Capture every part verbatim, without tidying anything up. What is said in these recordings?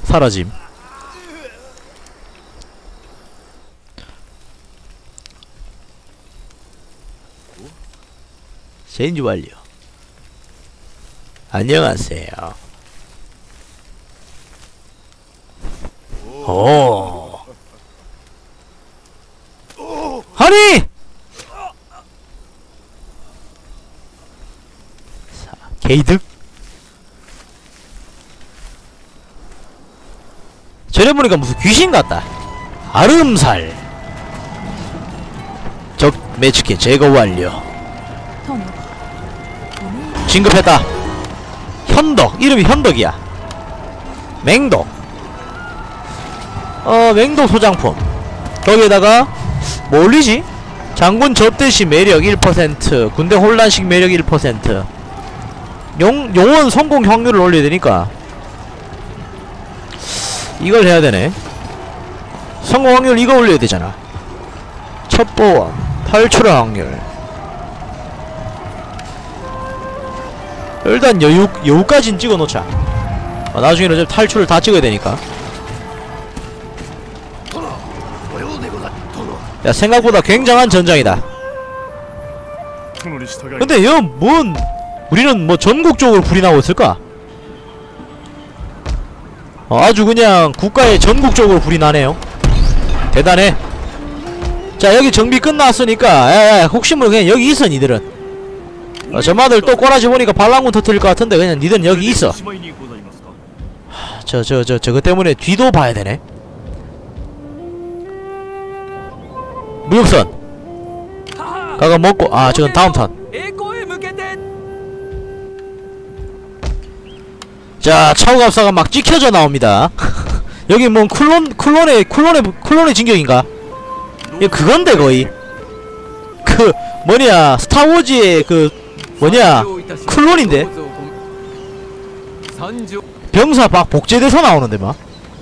사라짐. 체인지 완료. 안녕하세요. 오. 하니! 자, 게이득. 저래 보니까 무슨 귀신 같다. 아름살. 적 매치킨 제거 완료. 진급했다. 현덕. 이름이 현덕이야. 맹독. 어 맹독 소장품. 거기에다가 뭐 올리지? 장군 접대시 매력 일 퍼센트, 군대 혼란식 매력 일 퍼센트, 용, 용원 성공 확률을 올려야 되니까 이걸 해야 되네. 성공 확률 이거 올려야 되잖아. 첩보원, 탈출 확률. 일단 여유, 여우까진 찍어 놓자. 아, 나중에는 좀 탈출을 다 찍어야 되니까. 야, 생각보다 굉장한 전장이다. 근데 여, 뭔, 우리는 뭐 전국적으로 불이 나고 있을까? 어, 아주 그냥 국가에 전국적으로 불이 나네요. 대단해. 자, 여기 정비 끝났으니까, 야야, 혹시 모르 그냥 여기 있어, 니들은. 어, 저마들 또 꼬라지 보니까 반란군 터뜨릴 것 같은데 그냥 니들은 여기 있어. 저, 저, 저, 저거 때문에 뒤도 봐야 되네. 무역선 가가 먹고. 아 저건 다음 턴. 자 차우갑사가 막 찍혀져 나옵니다. 여기 뭔 쿨론 쿨론의 쿨론의 쿨론의 진격인가? 이거 그건데 거의 그 뭐냐 스타워즈의 그 뭐냐 쿨론인데. 병사 막 복제돼서 나오는데 막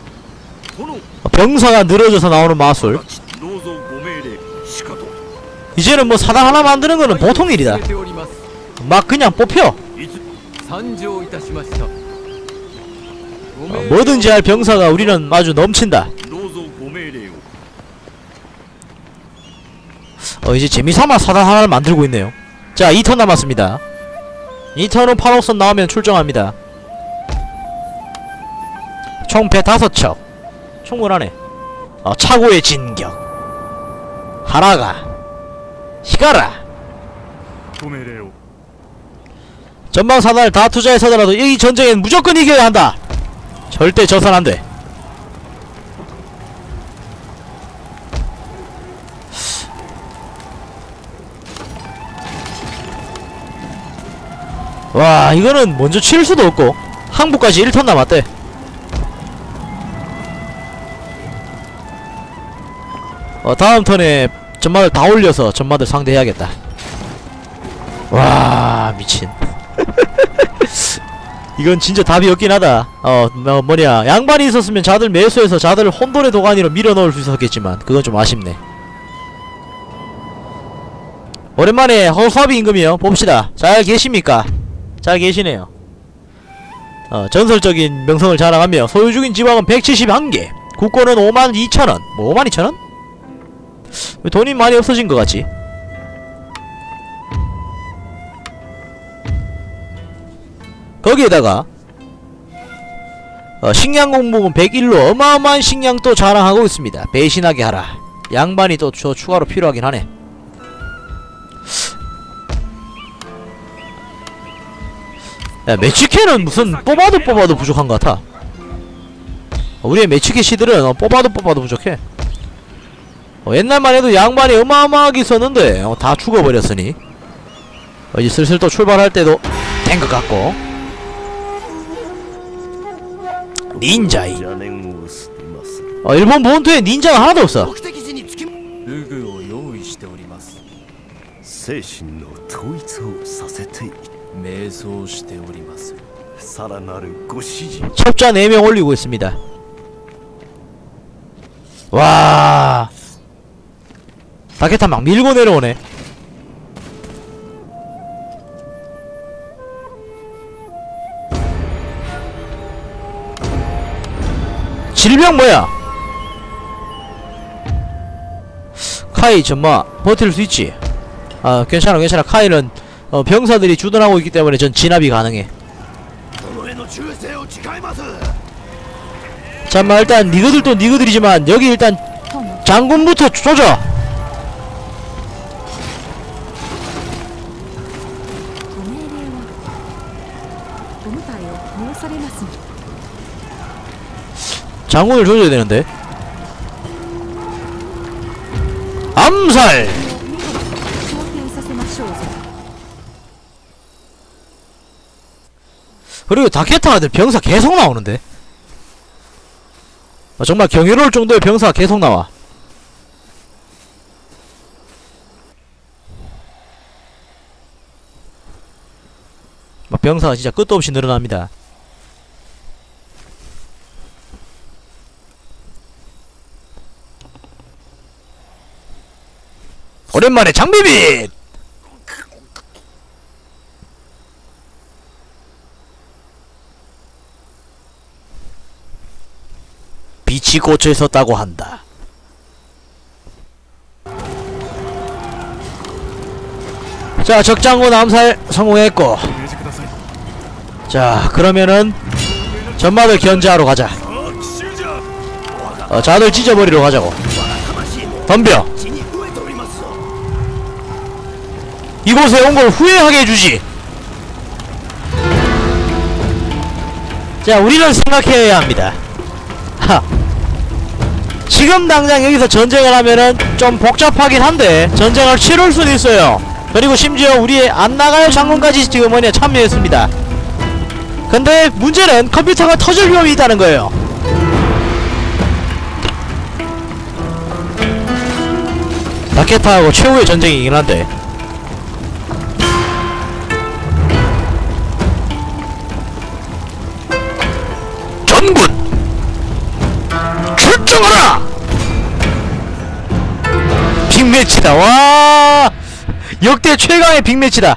병사가 늘어져서 나오는 마술. 이제는 뭐 사당 하나 만드는 거는 보통 일이다. 막 그냥 뽑혀. 어, 뭐든지 할 병사가 우리는 아주 넘친다. 어 이제 재미삼아 사당 하나를 만들고 있네요. 자 이 턴 남았습니다. 이 턴은 판옥선 나오면 출정합니다. 총 배다섯 척 충분하네. 어 차고의 진격. 하라가 히가라. 전방 사단을 다 투자해서더라도 이 전쟁엔 무조건 이겨야 한다. 절대 져선 안돼. 와 이거는 먼저 칠 수도 없고 항복까지 일 턴 남았대. 어 다음 턴에 전마들 다 올려서 전마들 상대해야겠다. 와 미친. 이건 진짜 답이 없긴 하다. 어 뭐, 뭐냐 양반이 있었으면 자들 매수해서 자들을 혼돈의 도가니로 밀어넣을 수 있었겠지만 그건 좀 아쉽네. 오랜만에 허수아비 임금이요. 봅시다. 잘 계십니까? 잘 계시네요. 어 전설적인 명성을 자랑하며 소유 중인 지방은 백칠십일 개, 국고는 오만 이천원. 뭐 오만 이천원? 왜 돈이 많이 없어진 것 같지? 거기에다가 어, 식량 공복은 백일로 어마어마한 식량도 자랑하고 있습니다. 배신하게 하라. 양반이 또 저 추가로 필요하긴 하네. 야 매치캐는 무슨 뽑아도 뽑아도 부족한 것 같아. 어, 우리의 매치캐 시들은 어, 뽑아도 뽑아도 부족해. 어, 옛날만 해도 양반이 어마어마하게 있었는데 어, 다 죽어버렸으니 어, 이제 슬슬 또 출발할 때도 된 것 같고. 닌자이. 어 일본 본토에 닌자가 하나도 없어. 첩자 네 명 올리고 있습니다. 와 다케타 막 밀고 내려오네. 질병 뭐야? 카이 전마 버틸 수 있지? 아 괜찮아 괜찮아. 카이는 어, 병사들이 주둔하고 있기 때문에 전 진압이 가능해. 잠깐만 일단 니그들도 니그들이지만 여기 일단 장군부터 조져. 장군을 조져야 되는데. 암살! 그리고 다케타한테 병사 계속 나오는데. 아, 정말 경이로울 정도의 병사가 계속 나와. 막 병사가 진짜 끝도 없이 늘어납니다. 오랜만에 장비빗! 빛이 꽂혀 있었다고 한다. 자, 적장군 암살 성공했고. 자, 그러면은 전마들 견제하러 가자. 어, 자들 찢어버리러 가자고. 덤벼. 이곳에 온 걸 후회하게 해주지. 자, 우리는 생각해야 합니다. 하. 지금 당장 여기서 전쟁을 하면은 좀 복잡하긴 한데 전쟁을 치룰 수는 있어요. 그리고 심지어 우리의 안나갈 장군까지 지금 뭐냐 참여했습니다. 근데 문제는 컴퓨터가 터질 위험이 있다는 거예요. 다케타하고 최후의 전쟁이긴 한데. 전군! 출정하라! 빅매치다. 와, 역대 최강의 빅매치다.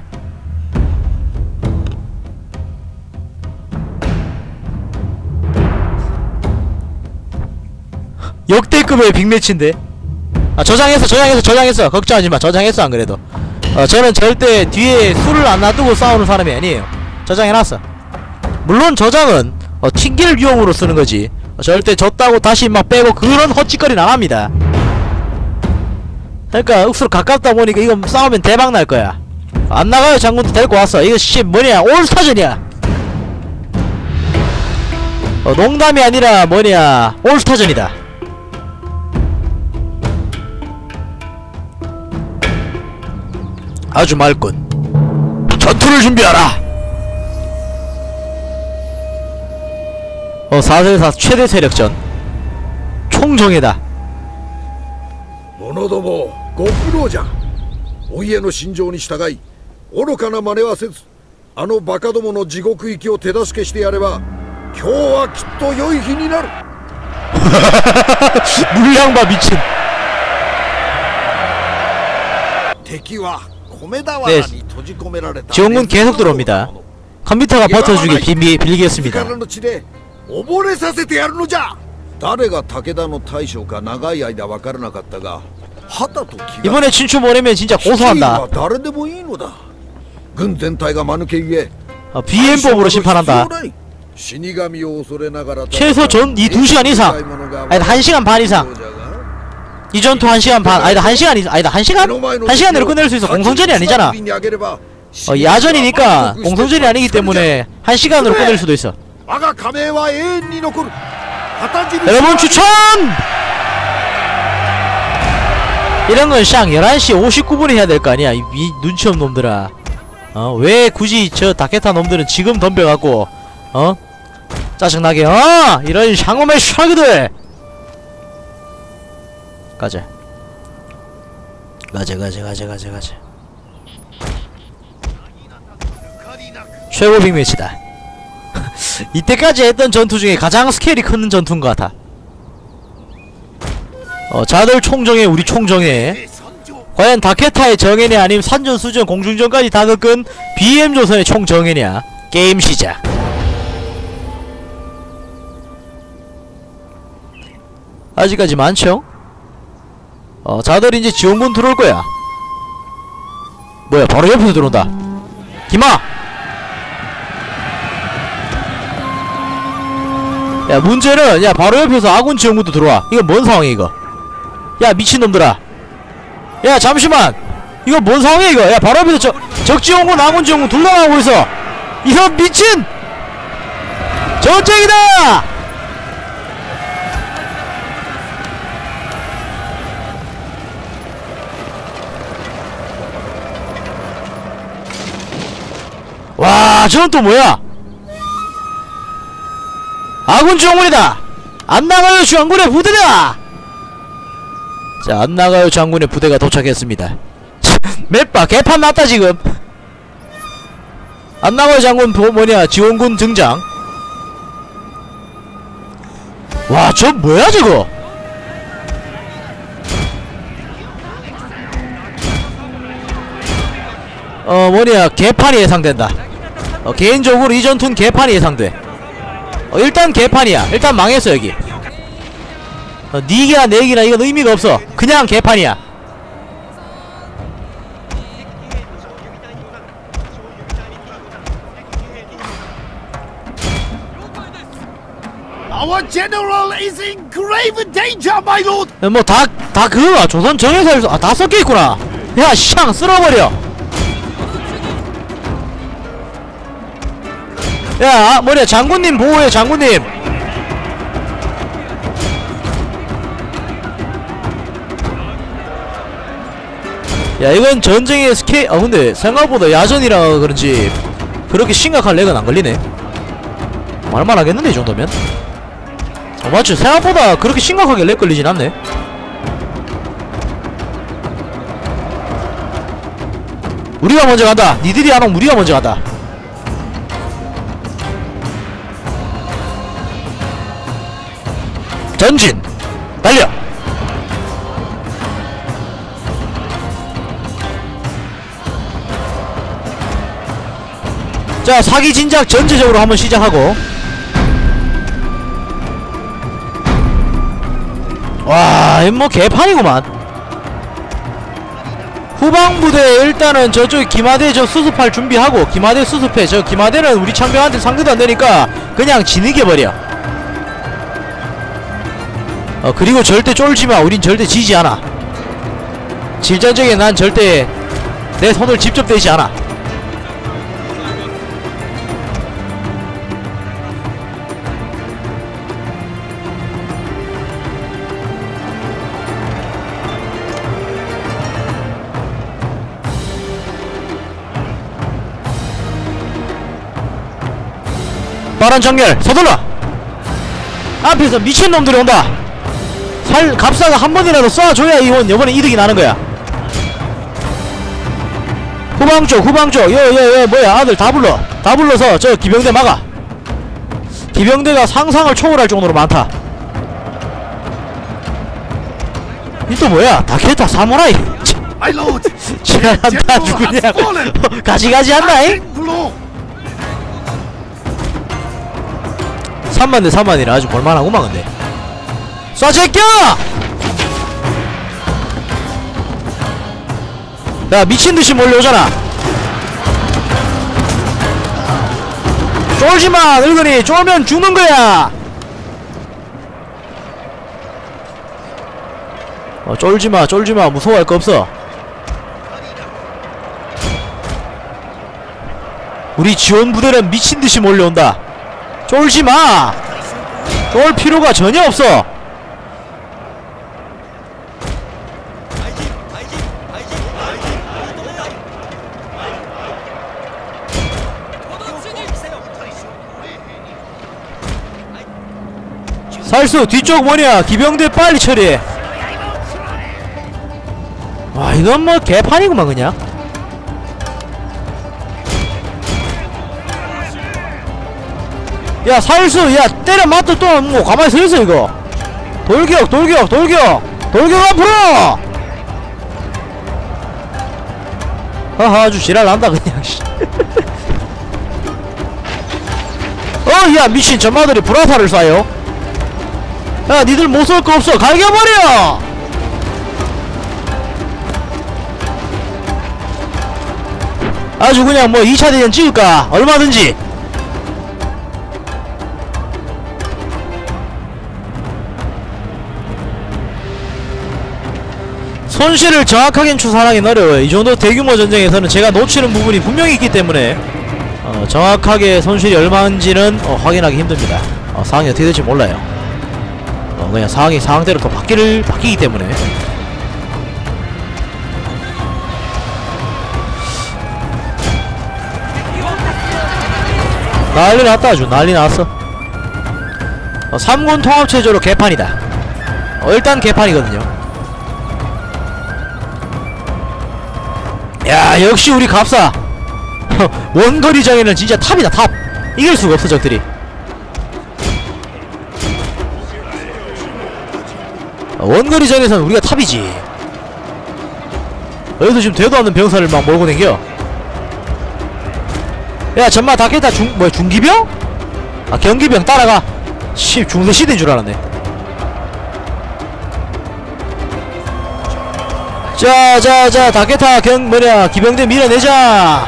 역대급의 빅매치인데. 아, 저장했어 저장했어 저장했어. 걱정하지마. 저장했어. 안그래도 어, 저는 절대 뒤에 술을 안 놔두고 싸우는 사람이 아니에요. 저장해놨어. 물론 저장은 어, 튕길 위험으로 쓰는거지. 어, 절대 졌다고 다시 막 빼고 그런 헛짓거리는 안합니다. 그러니까 억수로 가깝다 보니까 이거 싸우면 대박 날거야. 안나가요 장군도 데리고 왔어. 이거 씨 뭐냐 올스타전이야. 어, 농담이 아니라 뭐냐 올스타전이다. 아주 맑군. 전투를 준비하라. 어, 사 대 사 최대 세력전 총정해다. 者どもご苦労じゃ。お家の心情に従い愚かな真似はせず、あのバカどもの地獄行きを手助けしてやれば今日はきっと良い日になる。 물량바 미친. 네, 지원군 계속 들어옵니다. 컴퓨터가 버텨주길 빌, 빌겠습니다. 이번에 친추 보내면 진짜 고소한다. 어, 비엠법으로 심판한다. 최소 전 이 두 시간 이상, 아니다 한 시간 반 이상. 이 전투 한 시간 반, 아니다 한 시간 이상, 아니다 한 시간? 한 시간 내로 끝낼 수 있어. 공성전이 아니잖아. 어, 야전이니까 공성전이 아니기 때문에 한 시간으로 끝낼 수도 있어. 여러분 추천! 이런건 샹 열한 시 오십구 분에 해야 될 거 아니야. 이, 이 눈치 없는 놈들아. 어, 왜 굳이 저 다케타 놈들은 지금 덤벼갖고 어? 짜증나게 어! 이런 샹놈의 샤그들! 가자 가자 가자 가자 가자 가자. 최고 빅매치다. 이때까지 했던 전투 중에 가장 스케일이 큰 전투인 것 같아. 어, 자들 총정해 우리 총정해. 과연 다케타의 정예냐 아니면 산전 수전 공중전까지 다 겪은 비엠조선의 총정예냐. 게임 시작. 아직까지 많죠? 어 자들 이제 지원군 들어올 거야. 뭐야 바로 옆에서 들어온다. 기마! 야 문제는 야 바로 옆에서 아군 지원군도 들어와. 이거 뭔 상황이야 이거. 야 미친놈들아. 야 잠시만 이거 뭔 상황이야 이거. 야 바로 옆에서 저, 적지원군 아군 지원군 둘 다 나오고 있어. 이거 미친 전쟁이다. 와 저건 또 뭐야. 아군 지원군이다. 안나가요 장군의 부대다. 자 안나가요 장군의 부대가 도착했습니다. 맵바 개판 났다 지금. 안나가요 장군 뭐, 뭐냐 지원군 등장. 와 저 뭐야 저거. 어 뭐냐 개판이 예상된다. 어, 개인적으로 이 전투는 개판이 예상돼. 어, 일단 개판이야. 일단 망했어 여기. 어, 니기나 내기나 이건 의미가 없어. 그냥 개판이야. Our general is in grave danger, my lord. 어, 뭐 다 다 그거야. 조선 정예사에서 아 다 섞여있구나. 야 샹 쓸어버려. 야 아, 뭐냐 장군님 보호해 장군님. 야 이건 전쟁의 스케일. 아 근데 생각보다 야전이라 그런지 그렇게 심각한 렉은 안 걸리네. 말만 하겠는데 이 정도면. 어 맞지 생각보다 그렇게 심각하게 렉 걸리진 않네. 우리가 먼저 간다. 니들이 안 오면 우리가 먼저 간다. 전진! 달려! 자 사기 진작 전체적으로 한번 시작하고. 와 뭐 개판이구만. 후방부대 일단은 저쪽 기마대 저 수습할 준비하고. 기마대 수습해. 저 기마대는 우리 창병한테 상대도 안되니까 그냥 진이겨버려. 어 그리고 절대 쫄지마. 우린 절대 지지 않아. 질전적에 난 절대 내 손을 직접 대지 않아. 빠른 정렬 서둘러. 앞에서 미친놈들이 온다. 살 갑사가 한 번이라도 쏴줘야 이번 요번에 이득이 나는거야. 후방쪽 후방쪽 여여여 뭐야 아들 다 불러. 다 불러서 저 기병대 막아. 기병대가 상상을 초월할 정도로 많다. 이 또 뭐야 다케타 사무라이. 지랄한다 누구냐. 가지가지 한다잉. 삼만 대 삼만이라 아주 볼만하구만. 근데 쏴 제껴! 야 미친듯이 몰려오잖아. 쫄지마 늙은이. 쫄면 죽는거야. 어 쫄지마 쫄지마. 무서워할 거 없어. 우리 지원부대는 미친듯이 몰려온다. 쫄지마. 쫄 필요가 전혀 없어. 살수 뒤쪽 뭐냐 기병대 빨리 처리해. 와 이건 뭐 개판이구만 그냥. 야 살수 야 때려 맞도 또 뭐 가만히 서있어 이거. 돌격 돌격 돌격 돌격 앞으로. 하하 아주 지랄난다 그냥. 어 야 미친 전마들이 불화살을 쏴요. 야 니들 못 쏠 거 없어 갈겨버려. 아주 그냥 뭐 이 차 대전 찍을까 얼마든지. 손실을 정확하게 추산하기는 어려워요. 이 정도 대규모 전쟁에서는 제가 놓치는 부분이 분명히 있기 때문에 어, 정확하게 손실이 얼마인지는 어, 확인하기 힘듭니다. 어, 상황이 어떻게 될지 몰라요. 어, 그냥 상황이 상황대로 또 바뀌를 바뀌기 때문에. 난리 났다. 아주 난리 났어. 어, 삼군 통합체제로 개판이다. 어, 일단 개판이거든요. 야 역시 우리 갑사. 원거리장에는 진짜 탑이다 탑. 이길 수가 없어 적들이. 원거리장에서는 우리가 탑이지. 여기서 지금 되도 않는 병사를 막 몰고 댕겨. 야 전마 다케타 중.. 뭐야 중기병? 아 경기병 따라가. 씨 중세시대인 줄 알았네. 자자자 다케타 경.. 뭐냐 기병대 밀어내자.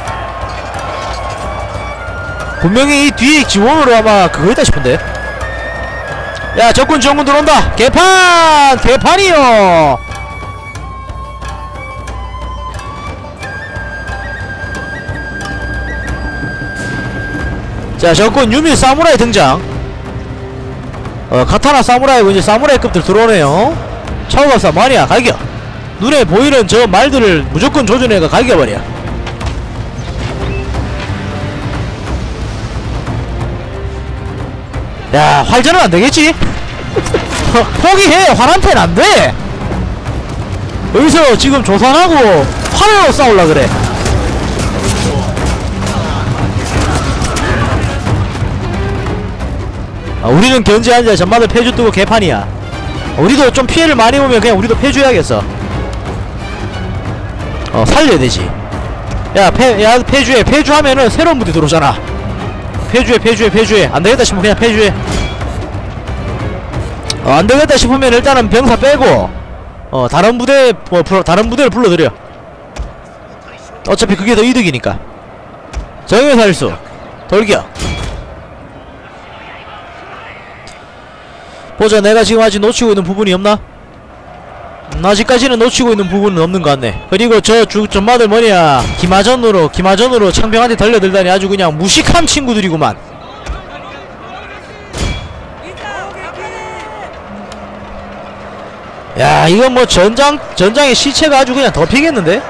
분명히 이 뒤에 지원으로 아마 그거였다 싶은데. 야 적군 정군 들어온다. 개판! 개판이요. 자 적군 유미 사무라이 등장. 어 카타나 사무라이고 이제 사무라이급들 들어오네요. 차오갑사 마니아 갈겨. 눈에 보이는 저 말들을 무조건 조준해가 갈겨버려. 야 활전은 안되겠지? 포기해. 활한테는 안돼. 여기서 지금 조선하고 활로 싸울라 그래. 아, 우리는 견제하자. 전마들 폐주 뜨고 개판이야. 아, 우리도 좀 피해를 많이 보면 그냥 우리도 폐주해야겠어. 어 살려야 되지. 야 폐.. 야 폐주해. 폐주하면은 새로운 부대 들어오잖아. 폐주해 폐주해 폐주해. 안되겠다 싶으면 그냥 폐주해. 어 안되겠다 싶으면 일단은 병사 빼고 어 다른 부대 뭐 불, 다른 부대를 불러들여. 어차피 그게 더 이득이니까. 정예살수 돌격. 보자. 내가 지금 아직 놓치고 있는 부분이 없나? 음, 아직까지는 놓치고 있는 부분은 없는 것 같네. 그리고 저 주, 전마들 뭐냐 기마전으로 기마전으로 창병한테 달려들다니 아주 그냥 무식한 친구들이구만. 야 이건 뭐 전장 전장의 시체가 아주 그냥 덮이겠는데?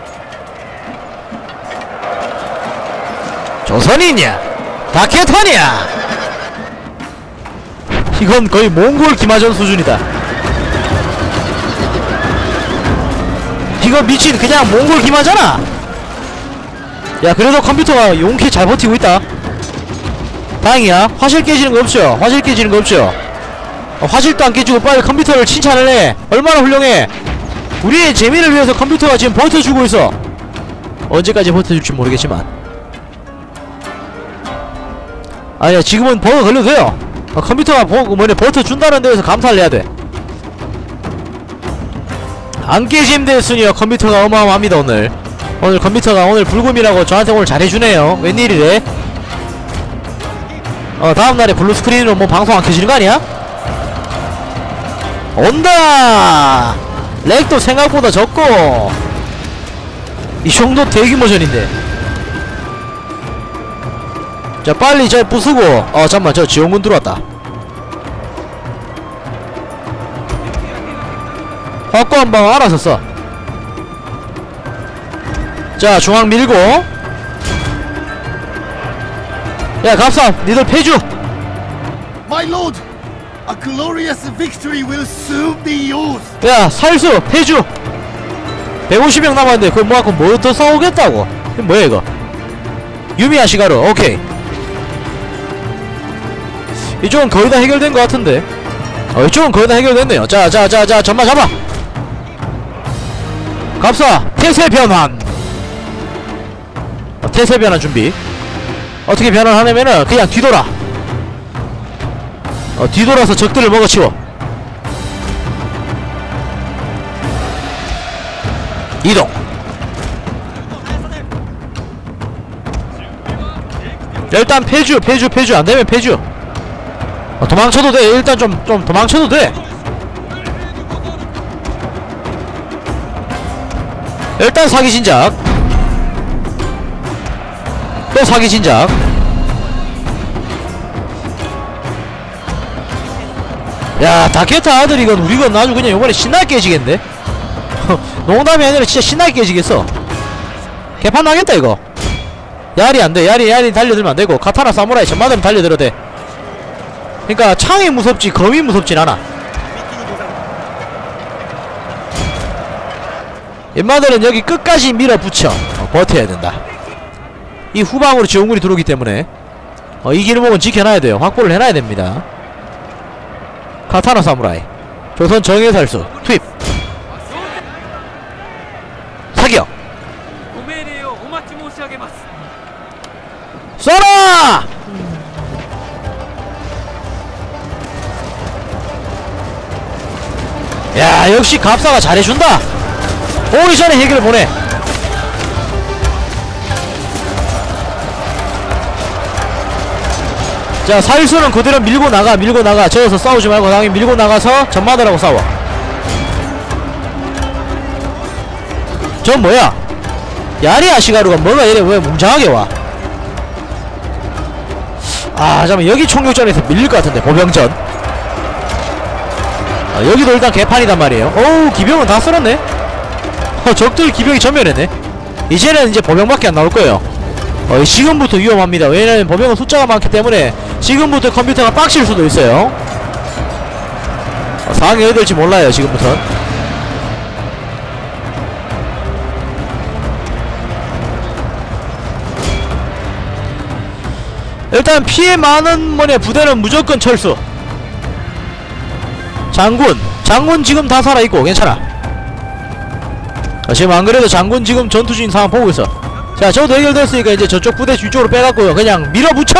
조선이냐 다케타냐. 이건 거의 몽골 기마전 수준이다. 이거 미친 그냥 몽골 기마잖아. 야 그래도 컴퓨터가 용케 잘 버티고 있다. 다행이야. 화실 깨지는 거 없죠? 화실 깨지는 거 없죠? 어, 화실도 안 깨지고 빨리 컴퓨터를 칭찬을 해. 얼마나 훌륭해. 우리의 재미를 위해서 컴퓨터가 지금 버텨주고 있어. 언제까지 버텨줄지 모르겠지만 아니야 지금은 버그 걸려도 돼요. 어, 컴퓨터가 버.. 뭐냐 버텨준다는 데에서 감사를 해야돼. 안 깨짐 됐으니요. 컴퓨터가 어마어마합니다 오늘. 오늘 컴퓨터가 오늘 불금이라고 저한테 오늘 잘해주네요. 웬일이래? 어 다음날에 블루스크린으로 뭐 방송 안 켜지는 거 아니야? 온다! 렉도 생각보다 적고 이 정도 대규모전인데. 자 빨리 저 부수고. 어 잠깐만 저 지원군 들어왔다. 확고한 방 알아서 써. 자 중앙 밀고. 야 갑사 니들 패주. My lord, a glorious victory will soon be yours. 야 살수 패주. 백오십 명 남았는데 그거 뭐하고 뭐 더 싸우겠다고. 이거 뭐야 이거. 유미야 시가루. 오케이 이쪽은 거의 다 해결된 것 같은데. 어 이쪽은 거의 다 해결됐네요. 자 자 자 자 전마 잡아. 갑사 태세 변환. 어, 태세 변환 준비. 어떻게 변환하냐면은 그냥 뒤돌아. 어, 뒤돌아서 적들을 먹어치워. 이동. 일단 폐주 폐주 폐주 안되면 폐주. 어, 도망쳐도 돼. 일단 좀 좀 도망쳐도 돼. 일단 사기 진작. 또 사기 진작. 야, 다케타 아들 이건 우리 건 아주 그냥 요번에 신나게 깨지겠는데? 농담이 아니라 진짜 신나게 깨지겠어. 개판 나겠다 이거. 야리 안돼. 야리 야리 달려들면 안되고 카타나 사무라이 전마들은 달려들어도 돼. 그니까 창이 무섭지 검이 무섭진 않아. 인마들은 여기 끝까지 밀어붙여 어, 버텨야 된다. 이 후방으로 지원군이 들어오기 때문에 어, 이 길목은 지켜놔야 돼요. 확보를 해놔야 됩니다. 카타나 사무라이 조선 정예살수 투입. 사격. 쏘라! 야, 역시 갑사가 잘해준다. 오기 전에 얘기를 보내. 자, 사일수는 그대로 밀고 나가. 밀고 나가. 저어서 싸우지 말고 당연히 밀고 나가서 전마들하고 싸워. 전 뭐야? 야리아 시가루가 뭐가 이래 왜 뭉장하게 와? 아, 잠깐만. 여기 총격전에서 밀릴 것 같은데 보병전. 아, 여기도 일단 개판이단 말이에요. 어우, 기병은 다 쓸었네. 어, 적들 기병이 전멸했네. 이제는 이제 보병밖에 안 나올 거예요. 어, 지금부터 위험합니다. 왜냐면 보병은 숫자가 많기 때문에 지금부터 컴퓨터가 빡칠 수도 있어요. 어, 상황이 어떻게 될지 몰라요 지금부터. 일단 피해 많은 뭐냐 부대는 무조건 철수. 장군 장군 지금 다 살아있고 괜찮아. 아, 지금 안그래도 장군 지금 전투 중인 상황 보고 있어. 자, 저도 해결됐으니까 이제 저쪽 부대 뒤쪽으로 빼갖고요 그냥 밀어붙여!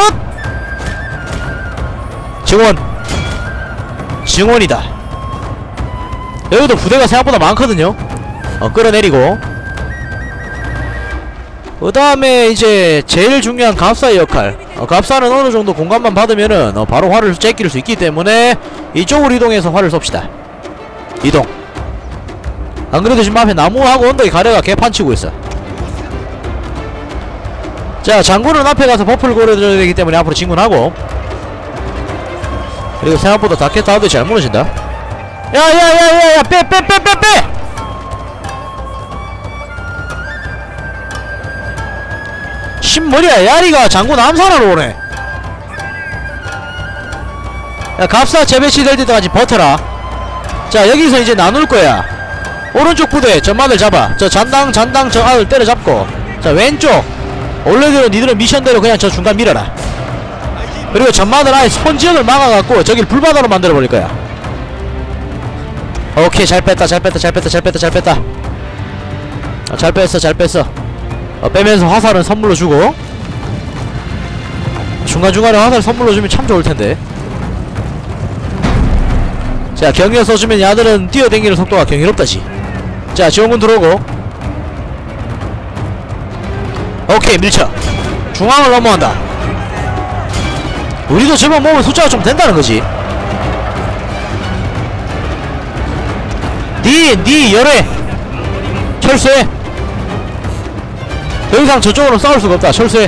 증원 증원이다. 여기도 부대가 생각보다 많거든요. 어, 끌어내리고 그 다음에 이제 제일 중요한 갑사의 역할. 어, 갑사는 어느정도 공간만 받으면은 어, 바로 활을 제낄 수 있기 때문에 이쪽으로 이동해서 활을 쏩시다. 이동. 안그래도 지금 앞에 나무하고 언덕에 가래가 개판치고 있어. 자, 장군은 앞에 가서 버프를 걸어줘야 되기 때문에 앞으로 진군하고. 그리고 생각보다 다케타우드 잘 무너진다. 야야야야야 빼 빼 빼 빼 빼! 신머리야. 야리가 장군 암살하러 오네. 야, 갑사 재배치 될 때까지 버텨라. 자, 여기서 이제 나눌 거야. 오른쪽 부대 전마들 잡아. 저 잔당 잔당 저 아들 때려잡고. 자, 왼쪽 원래대로 니들은 미션대로 그냥 저 중간 밀어라. 그리고 전마들 아예 스폰지역을 막아갖고 저길 불바다로 만들어버릴 거야. 오케이, 잘 뺐다 잘 뺐다 잘 뺐다 잘 뺐다 잘 뺐다. 아, 잘 뺐어 잘 뺐어. 어, 빼면서 화살은 선물로 주고. 중간중간에 화살 선물로 주면 참 좋을텐데. 자, 경유 써주면 야들은 뛰어댕기는 속도가 경이롭다지. 자, 지원군 들어오고. 오케이, 밀쳐. 중앙을 넘어간다. 우리도 저번 모으면 숫자가 좀 된다는 거지. 니, 니 열애 철수해. 더 이상 저쪽으로 싸울 수가 없다. 철수해.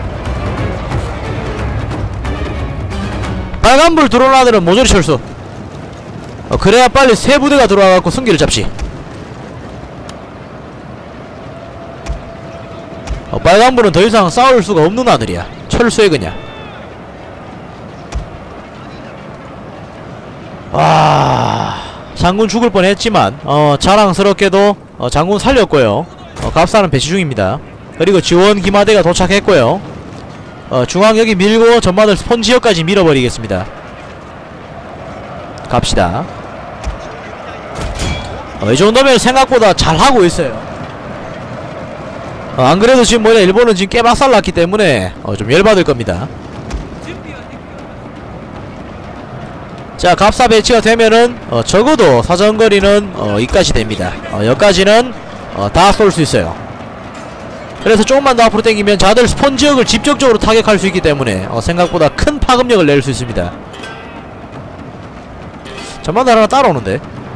빨간불 들어오는 아들은 모조리 철수. 어, 그래야 빨리 새 부대가 들어와갖고 승기를 잡지. 어, 빨간불은 더 이상 싸울 수가 없는 아들이야. 철수해 그냥. 와, 장군 죽을 뻔했지만 어, 자랑스럽게도 어, 장군 살렸고요. 어, 갑사는 배치 중입니다. 그리고 지원 기마대가 도착했고요. 어, 중앙 여기 밀고 전마들 스폰지역까지 밀어버리겠습니다. 갑시다. 어, 이 정도면 생각보다 잘하고 있어요. 어, 안그래도 지금 뭐냐 일본은 지금 꽤 박살났기 때문에 어, 좀 열받을 겁니다. 자, 갑사 배치가 되면은 어, 적어도 사정거리는 어, 이까지 됩니다. 어, 여기까지는 어, 다 쏠 수 있어요. 그래서 조금만 더 앞으로 당기면 자들 스폰 지역을 직접적으로 타격할 수 있기 때문에 어, 생각보다 큰 파급력을 낼 수 있습니다. 전만 하나 따라오는데.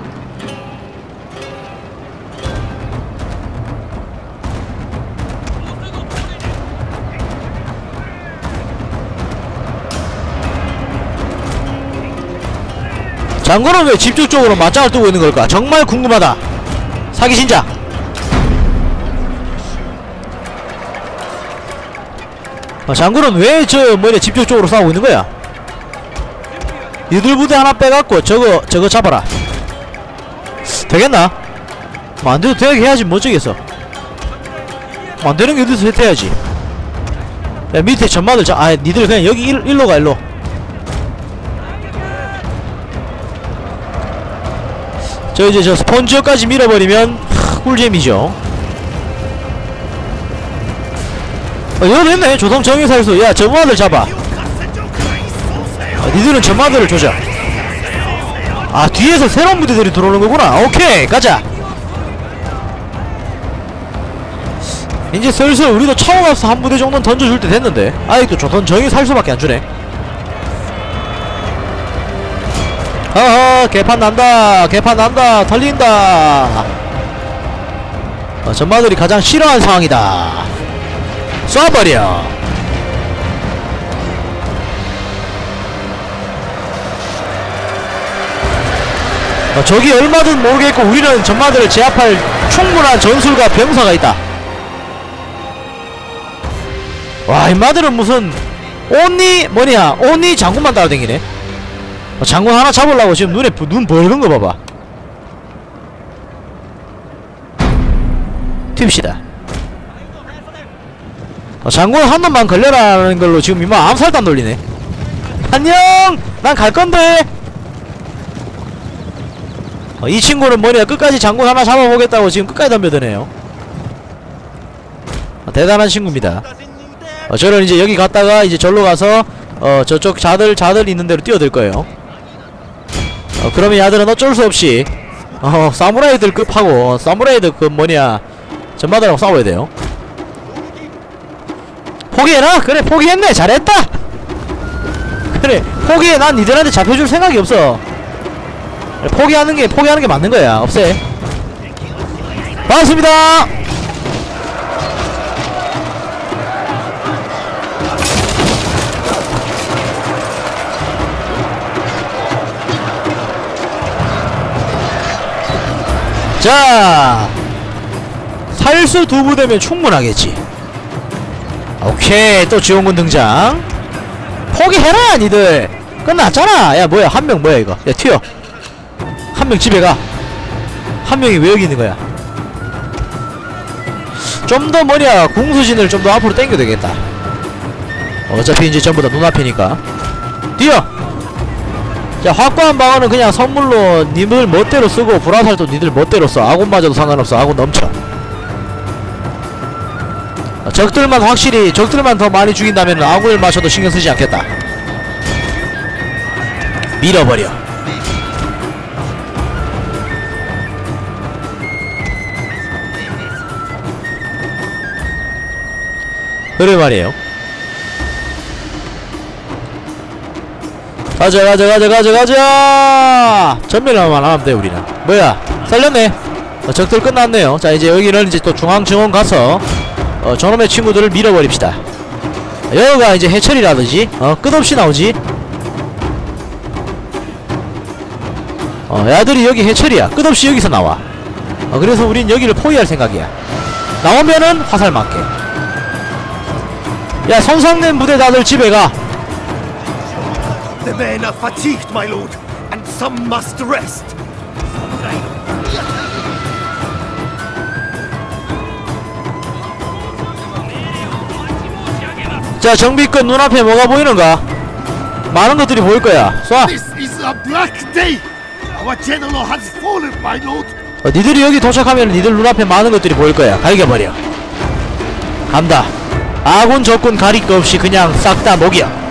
장군은 왜 집중적으로 맞짱을 뜨고 있는 걸까? 정말 궁금하다. 사기 진작. 아, 장군은 왜 저 뭐냐 집중적으로 싸우고 있는 거야? 이들 부대 하나 빼갖고 저거 저거 잡아라. 되겠나? 뭐 안돼도 되게 해야지 뭐 어쩌겠어. 뭐 안되는 게 어디서 해야지. 야, 밑에 전마들 자, 아 니들 그냥 여기 일, 일로 가 일로. 저 이제 저 스폰지역까지 밀어버리면 하, 꿀잼이죠. 어, 이거 됐네. 조성 정의살수. 야, 전마들 잡아. 아, 니들은 전마들을 조져. 아, 뒤에서 새로운 부대들이 들어오는 거구나. 오케이, 가자. 이제 슬슬 우리도 차원합서 한 부대 정도는 던져줄 때 됐는데 아직도 조선 정의살수밖에 안 주네. 어허, 개판 난다. 개판 난다. 털린다. 어, 전마들이 가장 싫어하는 상황이다. 쏴버려. 어, 적이 얼마든 모르겠고 우리는 전마들을 제압할 충분한 전술과 병사가 있다. 와, 인마들은 무슨 온니 뭐냐 온니 장군만 따라다니네. 어, 장군 하나 잡으려고 지금 눈에 눈 벌는 거 봐봐. 튑시다. 어, 장군 한 놈만 걸려라는 걸로 지금 이마 암살단 돌리네. 안녕! 난 갈건데! 어, 이 친구는 뭐냐 끝까지 장군 하나 잡아보겠다고 지금 끝까지 덤벼드네요. 어, 대단한 친구입니다. 어, 저는 이제 여기 갔다가 이제 절로 가서 어 저쪽 자들 자들 있는 데로 뛰어들 거예요. 어 그러면 야들은 어쩔 수 없이 어 사무라이들 급하고 어, 사무라이들 그 뭐냐 전마들하고 싸워야 돼요. 포기해라. 그래, 포기했네. 잘했다. 그래, 포기해. 난 니들한테 잡혀줄 생각이 없어. 그래, 포기하는 게 포기하는 게 맞는 거야. 없애. 반갑습니다. 자, 살수 두 부대면 충분하겠지. 오케이, 또 지원군 등장. 포기해라 니들. 끝났잖아. 야 뭐야 한 명 뭐야 이거. 야 튀어. 한 명 집에 가. 한 명이 왜 여기 있는 거야. 좀 더 뭐냐 공수진을 좀 더 앞으로 당겨야 되겠다. 어차피 이제 전부 다 눈앞이니까. 뛰어. 자, 확고한 방어는 그냥 선물로 니들 멋대로 쓰고 불화살도 니들 멋대로 써. 아군마저도 상관없어. 아군 넘쳐. 어, 적들만 확실히 적들만 더 많이 죽인다면 아군을 맞춰도 신경쓰지 않겠다. 밀어버려. 그래 말이에요. 가자 가자 가자 가자 가자. 전멸만 하면 돼. 우리는 뭐야 살렸네. 어, 적들 끝났네요. 자, 이제 여기는 이제 또 중앙정원 가서 어 저놈의 친구들을 밀어버립시다. 여기가 이제 해철이라든지 어 끝없이 나오지. 어 야들이 여기 해철이야. 끝없이 여기서 나와. 어 그래서 우린 여기를 포위할 생각이야. 나오면은 화살 맞게. 야, 손상된 부대 다들 집에 가. The men are fatigued, my lord, and some must rest. 자, 정비 끝. 눈앞에 뭐가 보이는가? 많은 것들이 보일 거야. 쏴. This is a black day. Our general has fallen, my lord. 어, 니들이 여기 도착하면 니들 눈앞에 많은 것들이 보일 거야. 갈겨버려. 간다. 아군 적군 가릴 거 없이 그냥 싹 다 녹여.